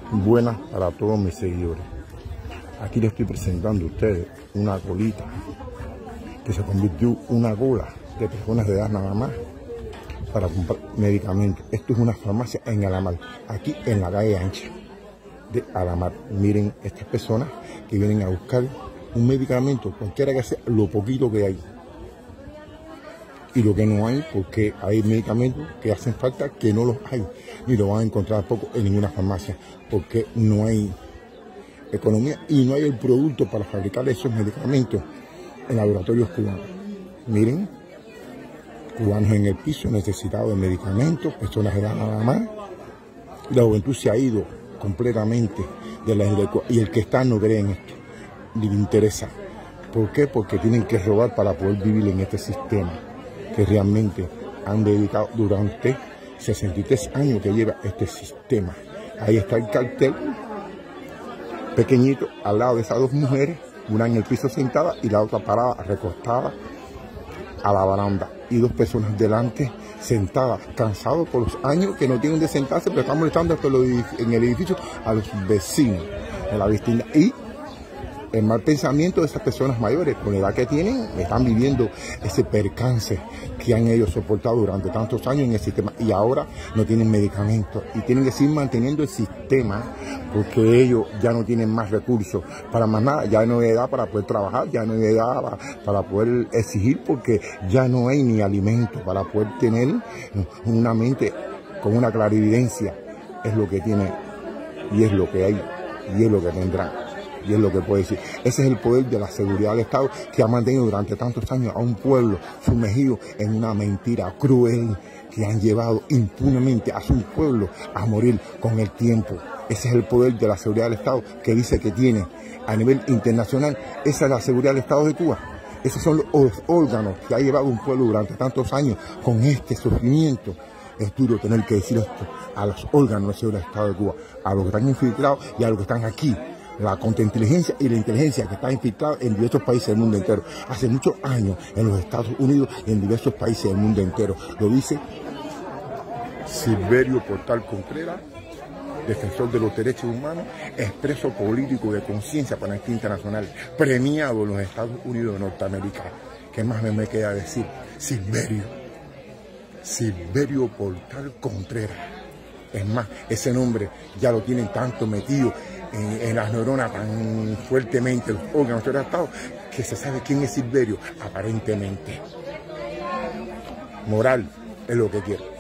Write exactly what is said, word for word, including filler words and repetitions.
Buenas para todos mis seguidores. Aquí les estoy presentando a ustedes una colita que se convirtió en una cola de personas de edad nada más para comprar medicamentos. Esto es una farmacia en Alamar, aquí en la calle ancha de Alamar. Miren estas personas que vienen a buscar un medicamento, cualquiera que sea, lo poquito que hay y lo que no hay, porque hay medicamentos que hacen falta que no los hay, ni lo van a encontrar poco en ninguna farmacia, porque no hay economía y no hay el producto para fabricar esos medicamentos en laboratorios cubanos. Miren, cubanos en el piso, necesitados de medicamentos, personas de edad nada más. La juventud se ha ido completamente de la isla de Cuba, y el que está no cree en esto, ni le interesa. ¿Por qué? Porque tienen que robar para poder vivir en este sistema que realmente han dedicado durante sesenta y tres años que lleva este sistema. Ahí está el cartel pequeñito al lado de esas dos mujeres, una en el piso sentada y la otra parada, recostada a la baranda, y dos personas delante sentadas, cansados por los años que no tienen de sentarse, pero están molestando en el edificio a los vecinos de la vecindad. Y el mal pensamiento de esas personas mayores, con la edad que tienen, están viviendo ese percance que han ellos soportado durante tantos años en el sistema, y ahora no tienen medicamentos y tienen que seguir manteniendo el sistema porque ellos ya no tienen más recursos para más nada, ya no hay edad para poder trabajar, ya no hay edad para, para poder exigir, porque ya no hay ni alimento para poder tener una mente con una clarividencia. Es lo que tiene y es lo que hay y es lo que tendrán. Y es lo que puedo decir. Ese es el poder de la seguridad del Estado, que ha mantenido durante tantos años a un pueblo sumergido en una mentira cruel, que han llevado impunemente a su pueblo a morir con el tiempo. Ese es el poder de la seguridad del Estado, que dice que tiene a nivel internacional. Esa es la seguridad del Estado de Cuba. Esos son los órganos que ha llevado un pueblo durante tantos años con este sufrimiento. Es duro tener que decir esto a los órganos de seguridad del Estado de Cuba, a los que están infiltrados y a los que están aquí. La contrainteligencia y la inteligencia que está infiltrada en diversos países del mundo entero. Hace muchos años en los Estados Unidos y en diversos países del mundo entero. Lo dice Silverio Portal Contreras, defensor de los derechos humanos, expreso político de conciencia panamá internacional, premiado en los Estados Unidos de Norteamérica. ¿Qué más me queda decir? Silverio. Silverio Portal Contreras. Es más, ese nombre ya lo tienen tanto metido en, en las neuronas tan fuertemente, los órganos del Estado, que se sabe quién es Silverio, aparentemente. Moral es lo que quiere.